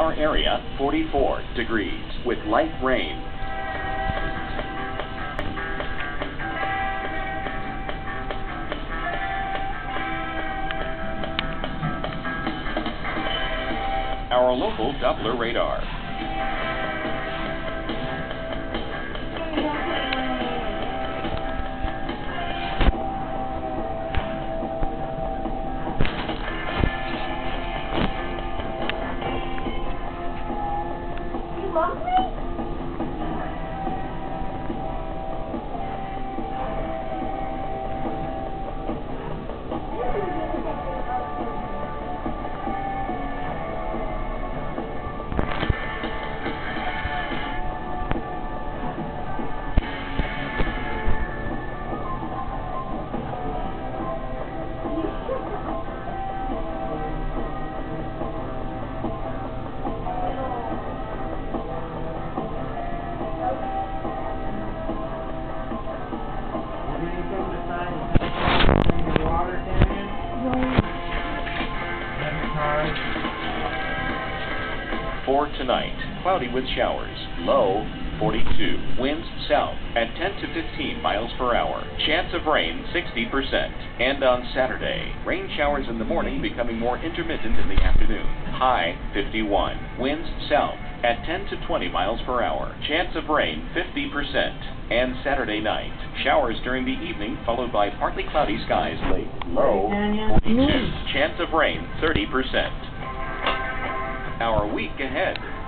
Our area, 44 degrees, with light rain. Our local Doppler radar. You love me? For tonight, cloudy with showers, low 42, winds south at 10 to 15 miles per hour, chance of rain 60%. And on Saturday, rain showers in the morning becoming more intermittent in the afternoon, high 51, winds south at 10 to 20 miles per hour, chance of rain 50%. And Saturday night, showers during the evening followed by partly cloudy skies late, low 42, chance of rain 30%. Our week ahead.